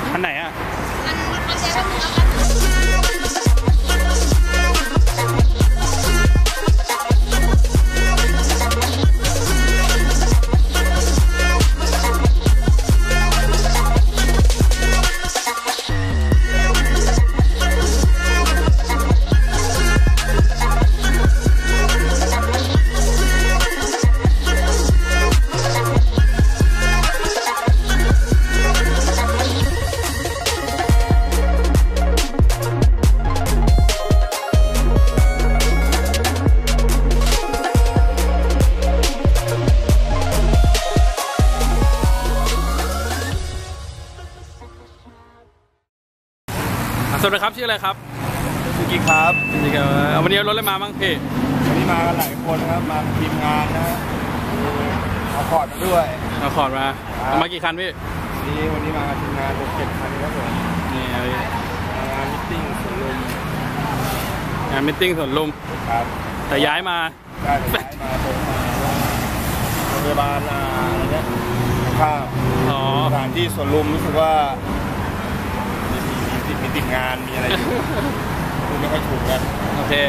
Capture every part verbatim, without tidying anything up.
คันไหนอ่ะคันเดียวทั้งหมดสวัสดีครับชื่ออะไรครับสุกิครับนี่ก็วันนี้รถอะไรมาบ้างพี่วันนี้มากันหลายคนครับมาทีมงานนะเอาคอร์ดมาด้วยเอาคอร์ดมาเอามากี่คันพี่นี่วันนี้มาทีมงานหกเจ็ดคันครับผมนี่งานมิทติ้งสวนลุมงานมิทติ้งสวนลุมครับแต่ย้ายมาได้ย้ายมาตรงมาโรงพยาบาลอะไรเงี้ยข้าวสถานที่สวนลุมรู้สึกว่ามีติดงานมีอะไรอยู่คุณไม่ค่อยถูกกันโอเค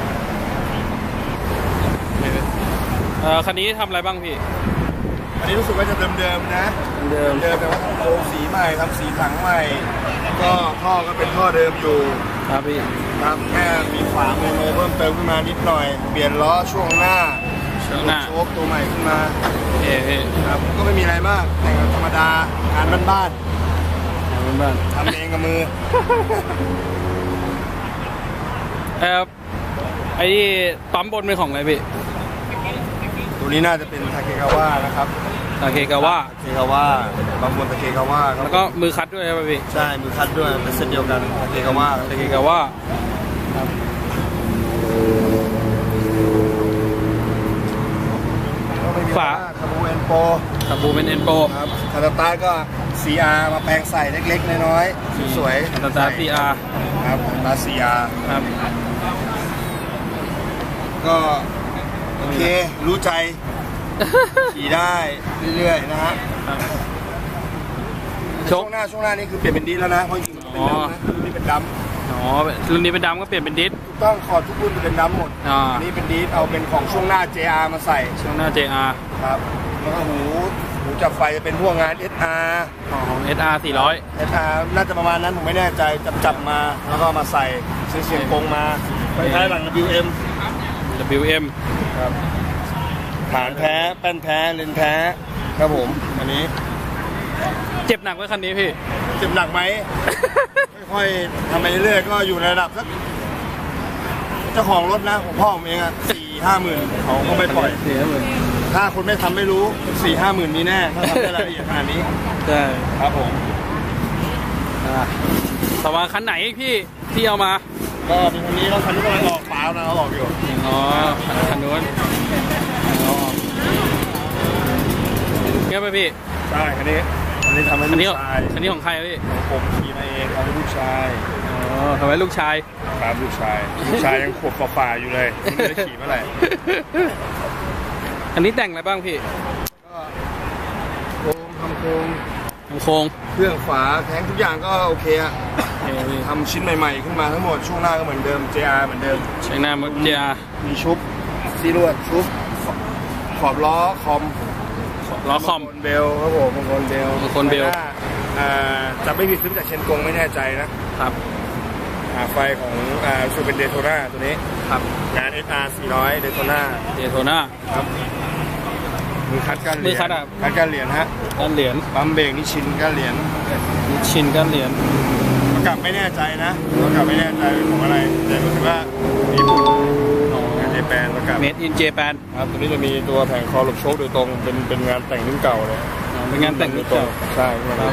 เอ่อคันนี้ทำอะไรบ้างพี่อันนี้รู้สึกว่าจะเดิมๆนะเดิมเดิมแต่ว่าทำโครงสีใหม่ทำสีถังใหม่ก็ท่อก็เป็นท่อเดิมอยู่ครับพี่ครับแค่มีฝาโมโนเพิ่มเติมขึ้นมานิดหน่อยเปลี่ยนล้อช่วงหน้าช่วงหน้าโชคตัวใหม่ขึ้นมาโอเคครับก็ไม่มีอะไรมากแต่งธรรมดางานบ้านบ้านทำเองกับมือเอ่อไอ้ปั๊มบนเป็นของอะไรพี่ตัวนี้น่าจะเป็นทาเกกาวะนะครับทาเกกาวะทาเกกาวะปั๊มบนทาเกกาวะแล้วก็มือคัดด้วยใช่ไหมพี่ใช่มือคัดด้วยเป็นเส้นเดียวกันทาเกกาวะทาเกกาวะครับฝาคาบูเอ็นโปคาบูเป็นเอ็นโปครับคาตาต้าก็ ซี อาร์ มาแปลงใส่เล็กๆน้อยๆสวยๆคาตาต้า ซี อาร์ครับคาตาต้า ซี อาร์ครับก็โอเครู้ใจขี่ได้เรื่อยๆนะฮะช่วงหน้าช่วงหน้านี่คือเปลี่ยนเป็นดิสแล้วนะเพราะจริงๆเป็นดำนะรุ่นนี้เป็นดำอ๋อรุ่นนี้เป็นดำก็เปลี่ยนเป็นดิสต้องขอทุกรุ่นเป็นดำหมดนี่เป็นดิสเอาเป็นของช่วงหน้า เจ อาร์ มาใส่ช่วงหน้า เจ อาร์ครับแล้วก็หูหูจับไฟจะเป็นพวกงาน เอส อาร์ของ เอส อาร์ สี่ร้อยเอส อาร์ น่าจะประมาณนั้นผมไม่แน่ใจจับจับมาแล้วก็มาใส่ซื้อเสียงกงมาไปท้ายหลัง ดับเบิลยู เอ็มดับเบิลยู เอ็มครับฐานแพ้แป้นแพ้เลนแพ้ครับผมอันนี้เจ็บหนักไหมคันนี้พี่เจ็บหนักไหม ค่อยๆทำไปเรื่อยๆก็อยู่ในระดับสักเจ้าของรถนะของพ่อผมเองอ่ะสี่ห้าหมื่นเขาก็ไม่ปล่อยสี่ห้าหมื่นถ้าคนไม่ทำไม่รู้สี่ห้าหมื่นมีแน่ถ้าทำได้รายละเอียดขนาดนี้ใช่ครับผมต่อมาคันไหนพี่ที่เอามาก็เป็นคันนี้แล้วคันนี้กำลังออกฟ้านะเขาออกอยู่อ๋อคันนู้นเงี้ยไปพี่ใช่คันนี้คันนี้ทำให้ลูกชายคันนี้ของใครพี่ผมขี่มาเองทำให้ลูกชายอ๋อทำให้ลูกชายตามลูกชายลูกชายยังขวบฝ่าอยู่เลยไม่ได้ขี่เมื่อไหร่อันนี้แต่งอะไรบ้างพี่ก็โครงทำโครงทำโครงเครื่องฝาแท้งทุกอย่างก็โอเคอะทำชิ้นใหม่ๆขึ้นมาทั้งหมดช่วงหน้าก็เหมือนเดิม เจ อาร์ เหมือนเดิมใช้หน้า เจ อาร์มีชุบซีรวดชุบขอบล้อคอมล้อคอมเบลครับผมมงคลเบลมงคลเบลจะไม่มีซื้อจากเชนกงไม่แน่ใจนะครับไฟของซูเป็นเดโทน่าตัวนี้ครับงาน เอส อาร์ สี่ร้อยเดโทน่าเดโทน่าครับมือคัดกันเหรียญคัดกันเหรียญฮะกันเหรียญปั๊มเบรกนิชินกันเหรียญนิชินกันเหรียญประกับไม่แน่ใจนะประกับไม่แน่ใจของอะไรแต่รู้สึกว่ามีปุ่นเจแปนประกับ Made in Japan ครับตัวนี้จะมีตัวแผงคอหลบโชคโดยตรงเป็นเป็นงานแต่งรุ่นเก่าเลยเป็นงานแต่งรุ่นเก่าใช่ครับ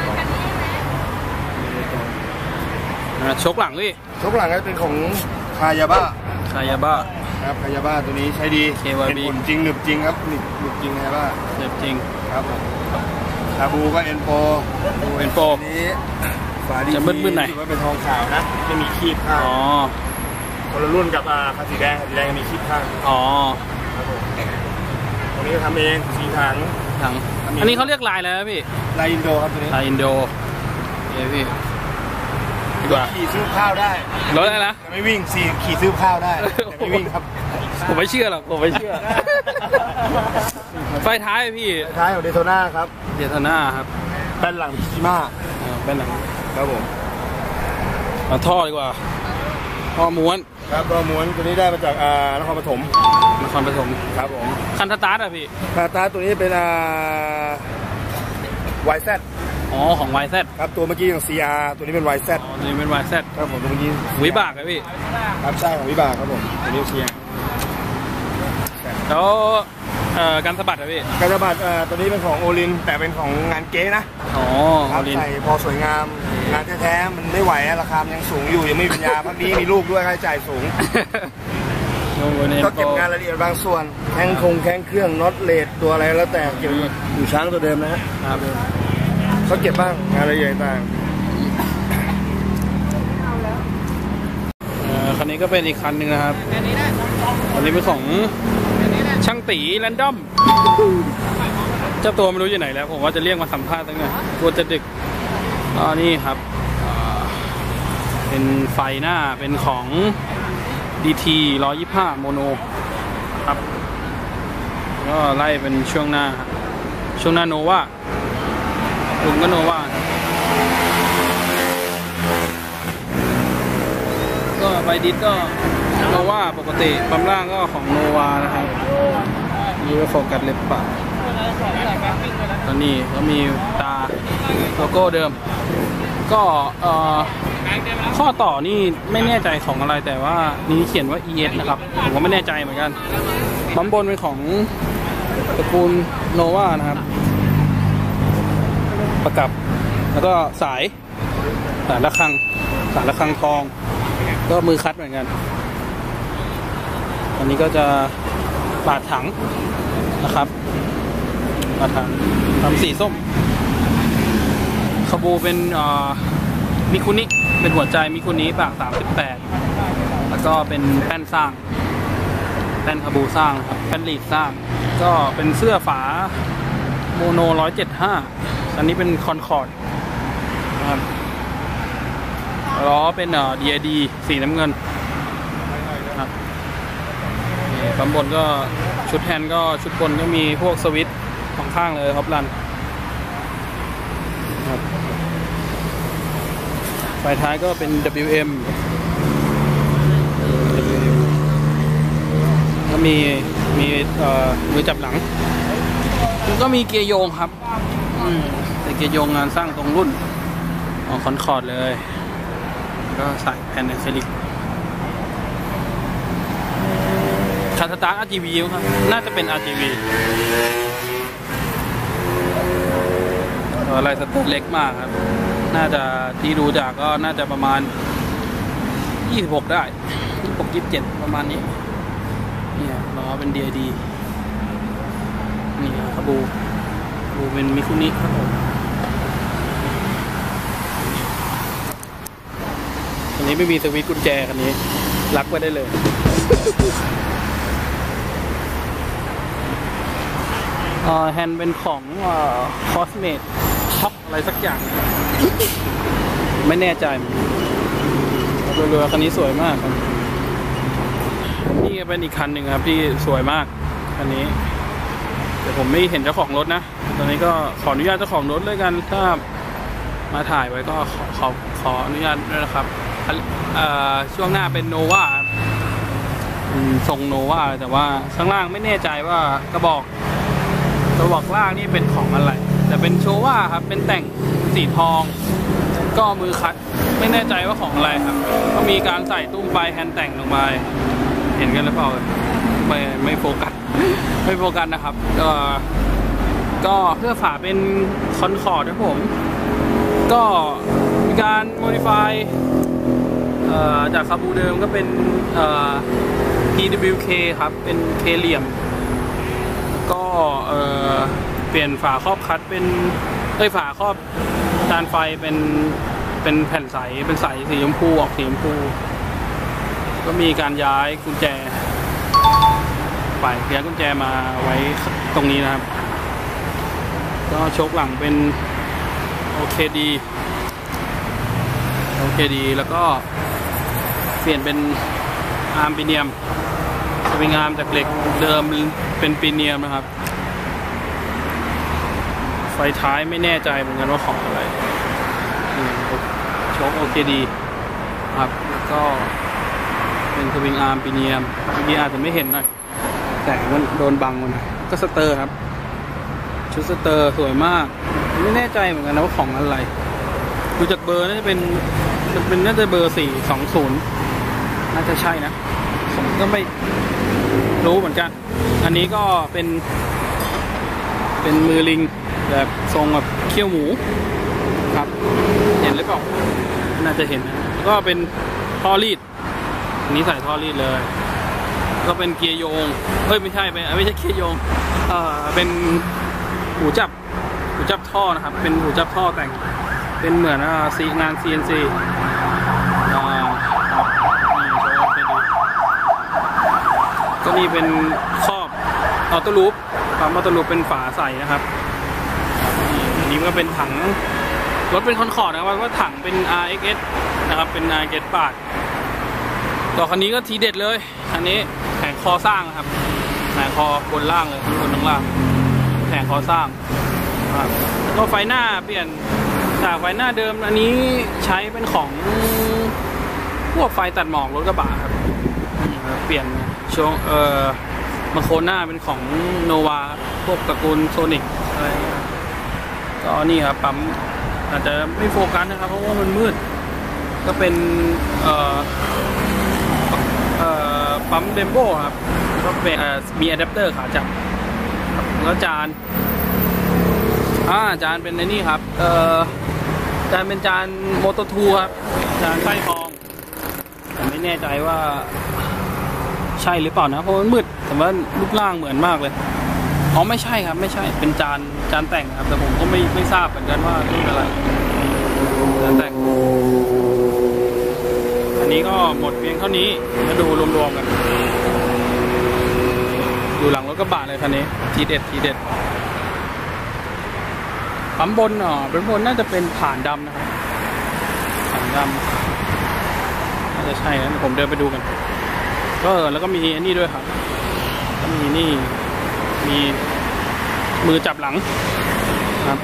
ชกหลังพี่ชกหลังก็เป็นของคายาบ้าคายาบ้าครับคายาบ้าตัวนี้ใช้ดีเห็นผลจริงหนึบจริงครับหนึบหนึบจริงคายาบ้าหนึบจริงครับผมคาบูก็เอ็นโปเอ็นโปนี้ฝาดีจะมืดๆหน่อยถือว่าเป็นทองขาวนะไม่มีคีบข้างอ๋อคนละรุ่นกับคันสีแดงคันสีแดงมีคีบข้างอ๋อครับผมตรงนี้ทำเองสีถังถังอันนี้เขาเรียกลายอะไรนะพี่ลายอินโดครับตัวนี้ลายอินโดเดี๋ยวพี่ดีกว่าขี่ซื้อข้าวได้รถอะไรนะแต่ไม่วิ่งสี่ขี่ซื้อข้าวได้แต่ไม่วิ่งครับผมไม่เชื่อหรอกผมไม่เชื่อ ไฟท้ายพี่ท้ายของเดโทน่าครับเดโทน่าครับแป้นหลังชิมาอ่าเป็นหนังครับผมเอาท่อดีกว่าท่อม้วนครับตัวม้วนตัวนี้ได้มาจากอ่านครปฐมนครปฐมครับผมคันสตาร์ทอะพี่คาตาตัวนี้เป็นอ่าวายแซดอ๋อของ วาย แซดครับตัวเมื่อกี้ของ ซี อาร์ ตัวนี้เป็น วาย แซดอ๋อตัวนี้เป็น วาย แซดครับผมตัวเมื่อกี้วิบากอะพี่ครับใช่ของวิบากครับผมตัวนี้เชียร์แล้วเอ่อการสะบัดอะพี่กระบาดอ่าตัวนี้เป็นของโอลินแต่เป็นของงานเก๊นะอ๋อครับลินใส่พอสวยงามงานแท้ๆมันไม่ไหวอะราคามันยังสูงอยู่ยังไม่มีปัญญาพักนี้มีลูกด้วยค่าใช้จ่ายสูง ก็เก็บงานรายละเอียดบางส่วนแข้งคงแข้งเครื่องน็อตเลดตัวอะไรแล้วแต่เก็บอยู่ช้างตัวเดิมนะฮะครับเขาเก็บบ้างงานรายละเอียดต่างเอ่อคันนี้ก็เป็นอีกคันหนึ่งนะครับอันนี้เป็นของช่างตีแรนดอมเจ้าตัวไม่รู้อยู่ไหนแล้วผมว่าจะเรียกมาสัมภาษณ์ตั้งแต่กลัวจะดึกอ๋อนี่ครับอ่าเป็นไฟหน้าเป็นของ ดี ที หนึ่งร้อยยี่สิบห้า โมโนครับก็ไล่เป็นช่วงหน้าช่วงหน้าโนวาลุงก็โนวาก็ใบดิสก็โนวาปกติปั๊มล่างก็ของโนวานะครับนี่ก็โฟกัสเล็บปากตอนนี้ก็มีตาโลโก้เดิมก็เอ่อข้อต่อนี่ไม่แน่ใจของอะไรแต่ว่านี้เขียนว่า อี เอส นะครับผมก็ไม่แน่ใจเหมือนกันปั๊มบนเป็นของตระกูลโนวานะครับประกับแล้วก็สายสายระฆังสายระฆังทองก็มือคัดเหมือนกันอันนี้ก็จะบาดถังนะครับบาดถังทำสีส้มขบูเป็นมิคุนิเป็นหัวใจมิคุนิปากสามสิบแปดแล้วก็เป็นแป้นสร้างแป้นขบูสร้างครับแป้นลีดสร้างก็เป็นเสื้อฝาโมโนหนึ่งร้อยเจ็ดสิบห้าอันนี้เป็นคอนคอร์ดนะครับล้อเป็นเอ่อ ดี ไอ ดี สีน้ำเงินครับปั๊มบนก็ชุดแฮนด์ก็ชุดบนก็มีพวกสวิตช์ของข้างเลยครับรันครับไฟท้ายก็เป็น ดับเบิลยู เอ็ม ก็มีมีเอ่อมือจับหลังแล้วก็มีเกียร์โยงครับแต่เกียร์โยงงานสร้างตรงรุ่นของคอนคอร์ดเลยก็ใส่แผ่นอะคริลิกคันสตาร์ท อาร์ จี วี ครับน่าจะเป็น อาร์ จี วี อะไรสเตอร์เล็กมากครับน่าจะที่ดูจากก็น่าจะประมาณยี่สิบหกได้ยี่สิบหก ยี่สิบเจ็ดประมาณนี้เนี่ยล้อเป็น ดี ไอ ดี นี่คาบูบูเป็นมิคุนิครับผมคันนี้ไม่มีสวิตช์กุญแจคันนี้ลักไว้ได้เลยอ่าแฮนด์เป็นของอ่าคอสเมตช็อปอะไรสักอย่างไม่แน่ใจเรือๆคันนี้สวยมากครับนี่เป็นอีกคันหนึ่งครับที่สวยมากคันนี้แต่ผมไม่เห็นเจ้าของรถนะตอนนี้ก็ขออนุญาตเจ้าของรถเลยกันถ้ามาถ่ายไว้ก็ขอขอขออนุญาตด้วยนะครับช่วงหน้าเป็นโนวาทรงโนวาแต่ว่าข้างล่างไม่แน่ใจว่ากระบอกกระบอกล่างนี่เป็นของอะไรแต่เป็นโชว่าครับเป็นแต่งสีทองก็มือคัดไม่แน่ใจว่าของอะไรครับก็มีการใส่ตุ้มปลายแฮนด์แต่งลงไปเห็นกันหรือเปล่าไม่ไม่โฟกัสไม่โฟกัสนะครับก็ก็เพื่อฝาเป็นคอนคอร์ดครับผมก็มีการโมดิฟายจากคาบูเดิมก็เป็น พี ดับเบิลยู เค ครับเป็นเคเหลี่ยมก็เปลี่ยนฝาครอบคัดเป็นเอ้ยฝาครอบจานไฟเป็นเป็นแผ่นใสเป็นใสสีชมพูออกสีชมพูก็มีการย้ายกุญแจไปย้ายกุญแจมาไว้ตรงนี้นะครับก็โชคหลังเป็น โอ เค ดีโอเคดีแล้วก็เปลี่ยนเป็นอาร์มปีเนียมจะเป็นอาร์มจากเหล็กเดิมเป็นปีเนียมนะครับไฟท้ายไม่แน่ใจเหมือนกันว่าของอะไรโชคโอเคดีครับแล้วก็เป็นสวิงอาร์มปีเนียมเมื่อกี้อาจจะไม่เห็นหน่อยแต่มันโดนบังมันก็สเตอร์ครับชุดสเตอร์สวยมากไม่แน่ใจเหมือนกันนะว่าของอะไรดูจากเบอร์น่าจะเป็นเป็นน่าจะเบอร์สี่สองศูนย์น่าจะใช่นะผมก็ไม่รู้เหมือนกันอันนี้ก็เป็นเป็นมือลิงแบบทรงแบบเขี้ยวหมูครับเห็นหรือเปล่าน่าจะเห็นนะแล้วก็เป็นท่อรีดอันนี้ใส่ท่อรีดเลยก็เป็นเกียร์โยงเฮ้ยไม่ใช่ไม่ไม่ใช่เกียร์โยงเอ่อเป็นหูจับหูจับท่อนะครับเป็นหูจับท่อแต่งเป็นเหมือนซีงาน ซี เอ็น ซี อ่าครับนี่โชว์เป็นดีก็นี่เป็นครอบออโต้ลูปปั๊มออโต้ลูปเป็นฝาใสนะครับอันนี้ก็เป็นถังรถเป็นคอนคอร์ดนะครับว่าถังเป็น อาร์ เอ็กซ์ เอส นะครับเป็น อาร์ เอ็กซ์ เอส ปาดต่อคันนี้ก็ทีเด็ดเลยอันนี้แผงคอสร้างนะครับแผงคอบนล่างเลยบนข้างล่างแผงคอสร้างแล้วก็ไฟหน้าเปลี่ยนจากไฟหน้าเดิมอันนี้ใช้เป็นของพวกไฟตัดหมอกรถกระบะครับเปลี่ยนช่วงเอ่อมาโคน่าเป็นของโนวาพวกตระกูลโซนิกอะไรก็นี่ครับปั๊มอาจจะไม่โฟกัสนะครับเพราะว่ามันมืดก็เป็นเอ่อเอ่อปั๊มเดมโบครับก็เป็นมีอะแดปเตอร์ขาจับแล้วจานอ่าจานเป็นในนี่ครับเอ่อจานเป็นจานโมโตทูครับจานไส้ทองแต่ไม่แน่ใจว่าใช่หรือเปล่านะเพราะมันมืดแต่ว่ารูปร่างเหมือนมากเลยอ๋อไม่ใช่ครับไม่ใช่เป็นจานจานแต่งครับแต่ผมก็ไม่ไม่ทราบเหมือนกันว่ารุ่นอะไรจานแต่งอันนี้ก็หมดเพียงเท่านี้มาดูรวมๆกันดูหลังรถกระบะเลยคันนี้ทีเด็ดทีเด็ดปั๊มบนอ๋อปั๊มบนน่าจะเป็นผ่านดำนะครับผ่านดำน่าจะใช่นะผมเดินไปดูกันก็แล้วก็มีอันนี้ด้วยครับก็มีนี่มีมือจับหลังครับ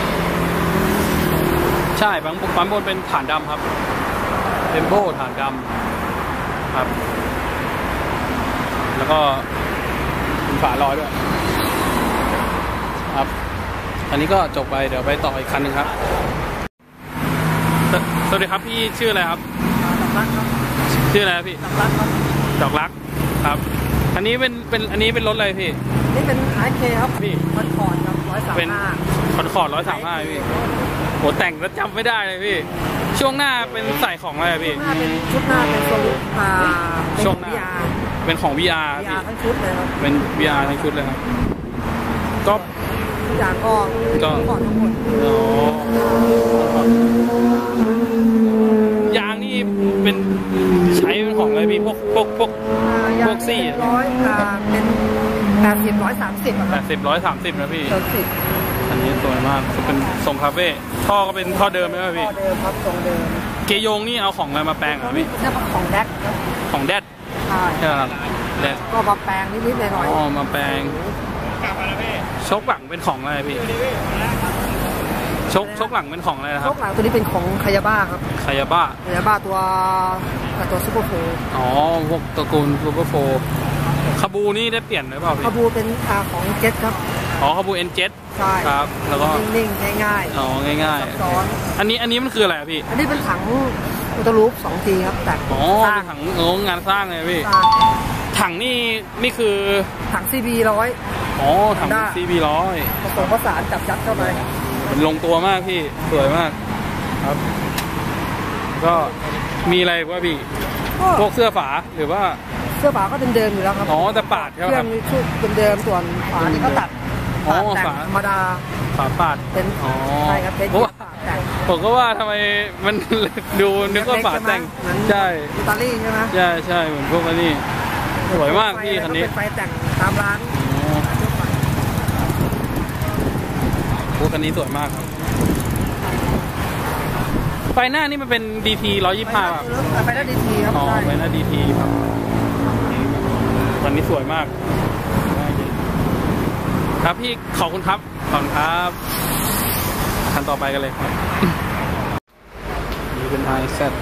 ใช่ปั๊มปั๊มบนเป็นผ่านดำครับเทมโบผ่านดำครับแล้วก็เป็นฝาลอยด้วยครับอันนี้ก็จบไปเดี๋ยวไปต่ออีกคันหนึ่งครับสวัสดีครับพี่ชื่ออะไรครับดอกรักครับชื่ออะไรพี่ดอกรักครับดอกรักครับอันนี้เป็นเป็นอันนี้เป็นรถอะไรพี่นี่เป็น อาร์ เค ครับพี่คอนคอร์ดครับร้อยสามห้าคอนคอร์ดร้อยสามห้าพี่โหแต่งแล้วจำไม่ได้เลยพี่ช่วงหน้าเป็นใส่ของอะไรพี่ชุดหน้าเป็นโซลูอ่าช่วงหน้าเป็นของ วี อาร์พี่ทั้งชุดเลยครับเป็น วี อาร์ ทั้งชุดเลยครับก็ทุกอย่างก็ก็ทั้งหมดยางนี่เป็นใช้เป็นของอะไรพี่พวกพวกพวกพวกซี่ร้อยอ่าเป็นแปดสิบร้อยสามสิบแปดสิบร้อยสามสิบนะพี่สิบอันนี้สวยมากเป็นทรงคาเฟ่ท่อก็เป็นท่อเดิมไหมพี่ท่อเดิมครับทรงเดิมเกยงนี่เอาของอะไรมาแปลงอ่ะพี่ของแดดของแดดใช่ครับแดดก็มาแปลงนิดๆหน่อยอ๋อมาแปลงชกหลังเป็นของอะไรพี่ชกชกหลังเป็นของอะไรนะครับชกหลังตัวนี้เป็นของคายาบ้าครับคายาบ้าคายาบ้าตัวตัวซูเปอร์โฟอ๋อพวกตระกูลซูเปอร์โฟคาบูนี่ได้เปลี่ยนหรือเปล่าพี่คาบูเป็นอาของเจ็ตครับอ๋อคาบูเอ็นเจ็ตใช่ครับแล้วก็นิ่งๆง่ายๆอ๋อง่ายๆอันนี้อันนี้มันคืออะไรพี่อันนี้เป็นถังอุตลูปสองทีครับแต่อ๋อเป็นถังงานสร้างเลยพี่ถังนี่นี่คือถัง ซี บี ร้อยอ๋อถัง ซี บี ร้อยผสมผสานจับยัดเข้าไปมันลงตัวมากพี่สวยมากครับก็มีอะไรว่าพี่พวกเสื้อฝาหรือว่าเสื้อฝาก็เดิมๆอยู่แล้วครับอ๋อแต่ปาดใช่ไหมครับเครื่องชุดเดิมๆส่วนฝานี่ก็ตัดอ๋อฝาธรรมดาฝาปาดเป็นอ๋อใช่ครับเป็นฝาแต่งผมก็ว่าทำไมมันดูนึกว่าฝาแต่งใช่อิตาลีใช่ไหมใช่ใช่เหมือนพวกนี้สวยมากพี่คันนี้เป็นไฟแต่งตามร้านพวกคันนี้สวยมากครับไฟหน้านี่มันเป็น ดี ที ร้อยยี่สิบห้าครับไฟหน้าดีทีครับอ๋อไฟหน้า ดี ที ครับวันนี้สวยมากครับพี่ขอบคุณครับขอบคุณครับคันต่อไปกันเลยครับนี่เป็น ไอ แซด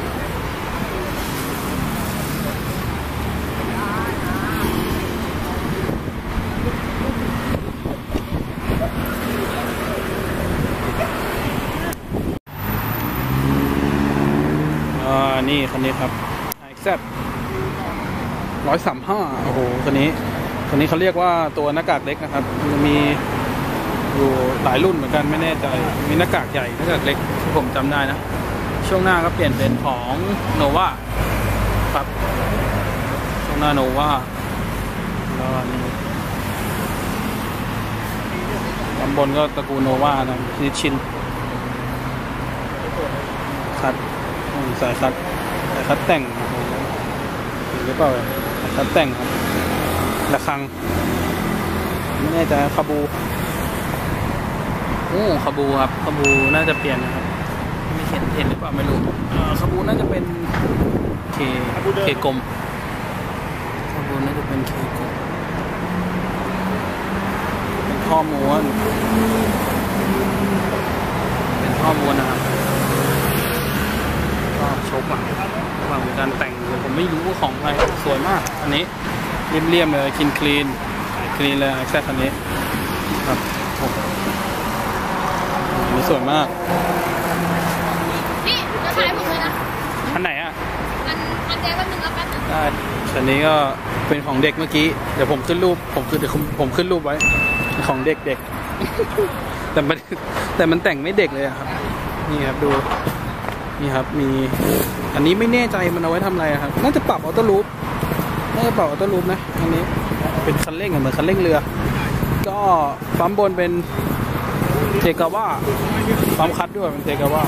อ่านี่คันนี้ครับ ไอ แซด ร้อยสามห้าโอ้โหคันนี้คันนี้เขาเรียกว่าตัวหน้ากากเล็กนะครับจะมีอยู่หลายรุ่นเหมือนกันไม่แน่ใจมีหน้ากากใหญ่หน้ากากเล็กที่ผมจำได้นะช่วงหน้าก็เปลี่ยนเป็นของโนวาครับช่วงหน้าโนวาแล้วนี่ลำบนก็ตระกูลโนวานะนิชินคัดสายคัดสายคัดแต่งหรือเปล่าคัดแต่งครับระฆังไม่แน่ใจคาบูโอ้คาบูครับคาบูน่าจะเปลี่ยนนะครับไม่เห็นเห็นหรือเปล่าไม่รู้คาบูน่าจะเป็นเคเคกลมคาบูน่าจะเป็นเคกลมเป็นท่อม้วนเป็นท่อม้วนนะครับก็ชกอ่ะระหว่างการแต่งผมไม่รู้ว่าของอะไรสวยมากอันนี้เรียบๆเลยคลีนคลีนคลีนเลยแค่คันนี้ครับอันนี้สวยมากนี่จะถ่ายผมเลยนะคันไหนอ่ะมันมันแดงแป๊บนึงแล้วแป๊บนึงได้คันนี้ก็เป็นของเด็กเมื่อกี้เดี๋ยวผมขึ้นรูปผมคือเดี๋ยวผมขึ้นรูปไว้ของเด็กเด็กแต่มันแต่มันแต่งไม่เด็กเลยครับนี่ครับดูนี่ครับมีอันนี้ไม่แน่ใจมันเอาไว้ทำอะไรครับน่าจะปรับออโต้ลูปน่าจะปรับออโต้ลูปนะอันนี้เป็นคันเร่งเหมือนคันเร่งเรือก็ปั๊มบนเป็นเทกาว่าปั๊มคัดด้วยเป็นเทกาว่า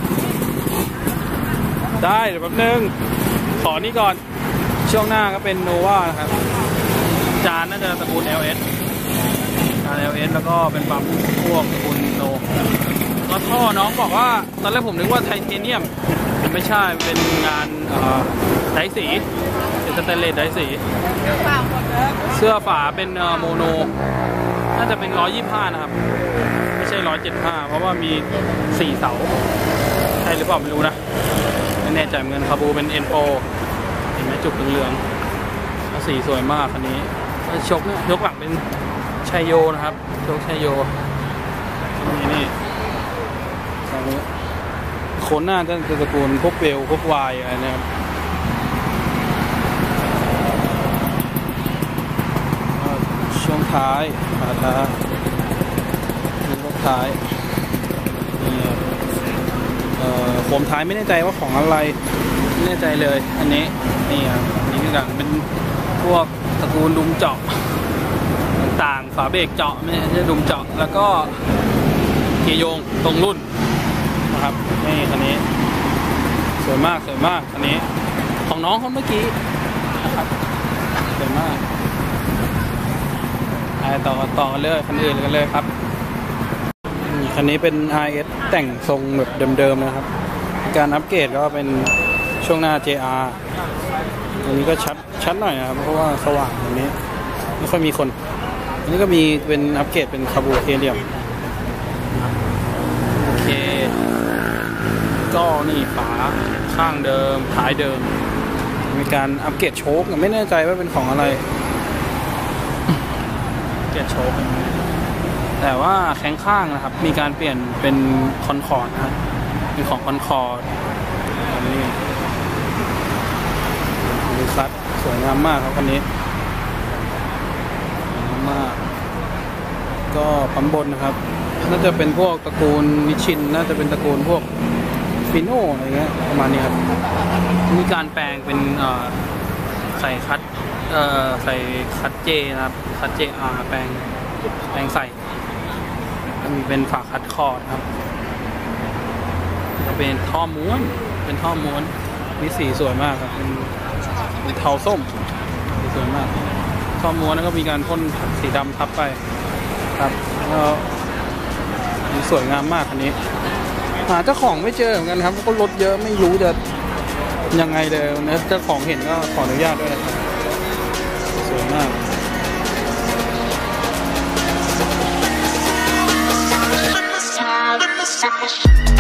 ได้เดี๋ยวแป๊บนึงขอนี่ก่อนช่วงหน้าก็เป็นโนวาครับจานน่าจะตระกูล แอล เอส จาน แอล เอส แล้วก็เป็นปั๊มพวกตระกูลโนก็ท่อน้องบอกว่าตอนแรกผมนึกว่าไทเทเนียมไม่ใช่เป็นงานไดสีเป็นสแตนเลสไดสีเสื้อฝาเป็นโมโนน่าจะเป็นร้อยยี่สิบห้านะครับไม่ใช่ร้อยเจ็ดห้าเพราะว่ามีสี่เสาใช่หรือเปล่าไม่รู้นะไม่แน่ใจเหมือนกันคาบูเป็นเอ็นโปเห็นไหมจุกเหลืองๆสีสวยมากคันนี้ชกเนี่ยยกหลังเป็นชัยโยนะครับชกชัยโยนี่นี่โคนหน้าจะตระกูลพวกเบลพวกวายอะไรนะครับช่วงท้ายขาท้าช่วงท้ายนี่โคมท้ายไม่แน่ใจว่าของอะไรไม่แน่ใจเลยอันนี้นี่ครับนี่คือกันเป็นพวกตระกูลดุมเจาะต่างๆฝาเบรกเจาะไม่ใช่ดุมเจาะแล้วก็เกียร์โยงตรงรุ่นนะครับนี่คันนี้สวยมากสวยมากคันนี้ของน้องคนเมื่อกี้นะครับสวยมากไปต่อต่อกันเลยคันอื่นกันเลยครับคันนี้เป็น อาร์ เอส แต่งทรงแบบเดิมๆนะครับการอัปเกรดก็เป็นช่วงหน้า เจ อาร์ อันนี้ก็ชัดชัดหน่อยนะครับเพราะว่าสว่างอันนี้ไม่ค่อยมีคนอันนี้ก็มีเป็นอัปเกรดเป็นคาบูเทเรียมโอเคก็นี่ฝาข้างเดิมท้ายเดิมมีการอัปเกรดโชคไม่แน่ใจว่าเป็นของอะไรอัปเกรดโชคแต่ว่าแข้งข้างนะครับมีการเปลี่ยนเป็นคอนคอร์ดนะเป็นของคอนคอร์ดอันนี้ดูคัดสวยงามมากครับคันนี้สวยงามมากก็ปั๊มบนนะครับน่าจะเป็นพวกตระกูลนิชินน่าจะเป็นตระกูลพวกฟิโน่อะไรเงี้ยประมาณนี้ครับมีการแปลงเป็นใส่คัดใส่คัดเจนะครับคัดเจอาร์แปลงแปลงใส่มีเป็นฝาคัดคอร์ดครับจะเป็นท่อม้วนเป็นท่อม้วนมีสีสวยมากครับเป็นเป็นเทาส้มสวยมากท่อม้วนแล้วก็มีการพ่นสีดำทับไปครับแล้วสวยงามมากคันนี้หาเจ้าของไม่เจอเหมือนกันครับก็รถเยอะไม่รู้จะยังไงเลยนะเจ้าของเห็นก็ขออนุญาตด้วยนะครับสวยมาก